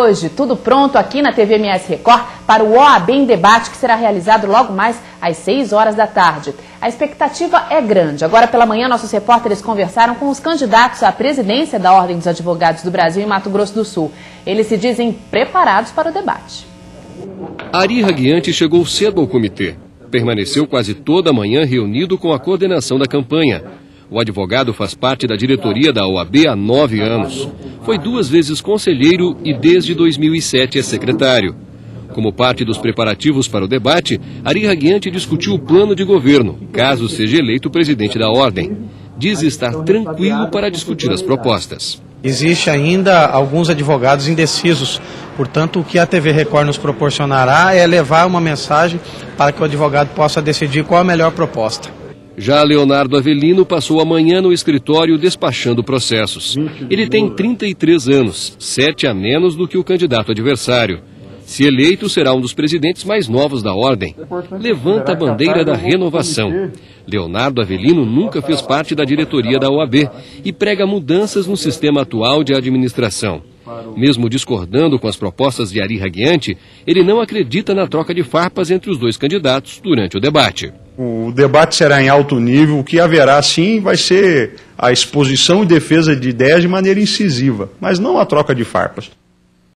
hoje. Tudo pronto aqui na TV MS Record para o OAB em Debate, que será realizado logo mais às 6 horas da tarde. A expectativa é grande. Agora pela manhã, nossos repórteres conversaram com os candidatos à presidência da Ordem dos Advogados do Brasil em Mato Grosso do Sul. Eles se dizem preparados para o debate. Ari Raguiante chegou cedo ao comitê. Permaneceu quase toda a manhã reunido com a coordenação da campanha. O advogado faz parte da diretoria da OAB há 9 anos. Foi 2 vezes conselheiro e desde 2007 é secretário. Como parte dos preparativos para o debate, Ari Raguiante discutiu o plano de governo, caso seja eleito presidente da Ordem. Diz estar tranquilo para discutir as propostas. Existe ainda alguns advogados indecisos, portanto o que a TV Record nos proporcionará é levar uma mensagem para que o advogado possa decidir qual a melhor proposta. Já Leonardo Avelino passou a manhã no escritório despachando processos. Ele tem 33 anos, 7 a menos do que o candidato adversário. Se eleito, será um dos presidentes mais novos da Ordem. Levanta a bandeira da renovação. Leonardo Avelino nunca fez parte da diretoria da OAB e prega mudanças no sistema atual de administração. Mesmo discordando com as propostas de Ari Raguiante, ele não acredita na troca de farpas entre os 2 candidatos durante o debate. O debate será em alto nível, o que haverá sim vai ser a exposição e defesa de ideias de maneira incisiva, mas não a troca de farpas.